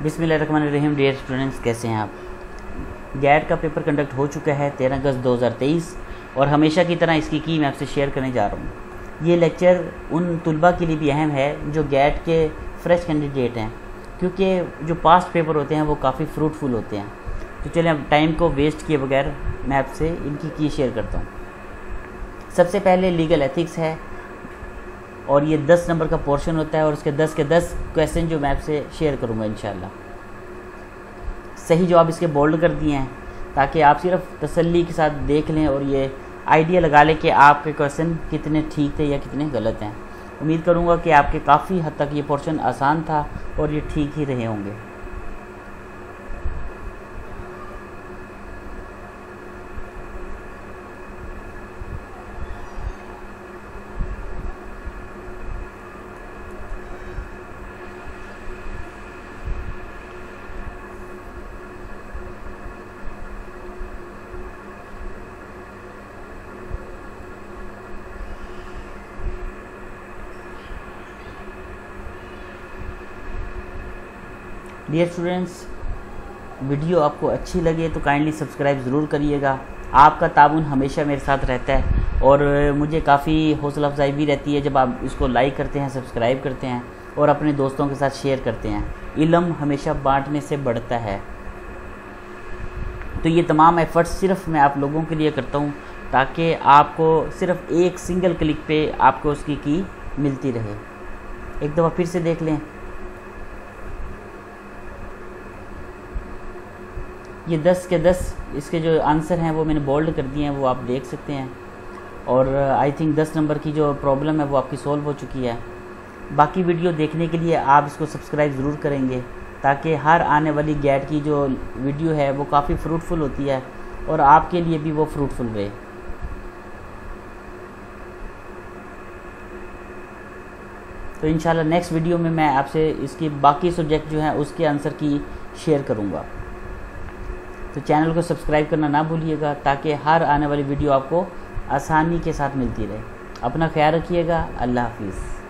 बिस्मिल्लाहिर्रहमानिर्रहीम। Dear students, कैसे हैं आप? गैट का पेपर कंडक्ट हो चुका है 13 अगस्त 2023 और हमेशा की तरह इसकी की मैं आपसे शेयर करने जा रहा हूँ। ये लेक्चर उन तुलबा के लिए भी अहम है जो गैट के फ्रेश कैंडिडेट हैं, क्योंकि जो पास्ट पेपर होते हैं वो काफ़ी फ्रूटफुल होते हैं। तो चलें, अब टाइम को वेस्ट किए बगैर मैं आपसे इनकी की शेयर करता हूँ। सबसे पहले लीगल एथिक्स है और ये 10 नंबर का पोर्शन होता है और उसके 10 के 10 क्वेश्चन जो मैं आपसे शेयर करूँगा इंशाल्लाह। सही जवाब इसके बोल्ड कर दिए हैं ताकि आप सिर्फ तसल्ली के साथ देख लें और ये आइडिया लगा लें कि आपके क्वेश्चन कितने ठीक थे या कितने गलत हैं। उम्मीद करूँगा कि आपके काफ़ी हद तक ये पोर्शन आसान था और ये ठीक ही रहे होंगे। डियर स्टूडेंट्स, वीडियो आपको अच्छी लगे तो काइंडली सब्सक्राइब ज़रूर करिएगा। आपका ताउन हमेशा मेरे साथ रहता है और मुझे काफ़ी हौसला अफजाई भी रहती है जब आप इसको लाइक करते हैं, सब्सक्राइब करते हैं और अपने दोस्तों के साथ शेयर करते हैं। इल्म हमेशा बांटने से बढ़ता है। तो ये तमाम एफ़र्ट्स सिर्फ मैं आप लोगों के लिए करता हूँ ताकि आपको सिर्फ एक सिंगल क्लिक पे आपको उसकी की मिलती रहे। एक दफ़ा फिर से देख लें। ये 10 के 10 इसके जो आंसर हैं वो मैंने बोल्ड कर दिए हैं, वो आप देख सकते हैं। और आई थिंक 10 नंबर की जो प्रॉब्लम है वो आपकी सॉल्व हो चुकी है। बाकी वीडियो देखने के लिए आप इसको सब्सक्राइब ज़रूर करेंगे ताकि हर आने वाली गैट की जो वीडियो है वो काफ़ी फ्रूटफुल होती है और आपके लिए भी वो फ्रूटफुल रहे। तो इंशाल्लाह नेक्स्ट वीडियो में मैं आपसे इसकी बाकी सब्जेक्ट जो हैं उसके आंसर की शेयर करूँगा। तो चैनल को सब्सक्राइब करना ना भूलिएगा ताकि हर आने वाली वीडियो आपको आसानी के साथ मिलती रहे। अपना ख्याल रखिएगा। अल्लाह हाफिज़।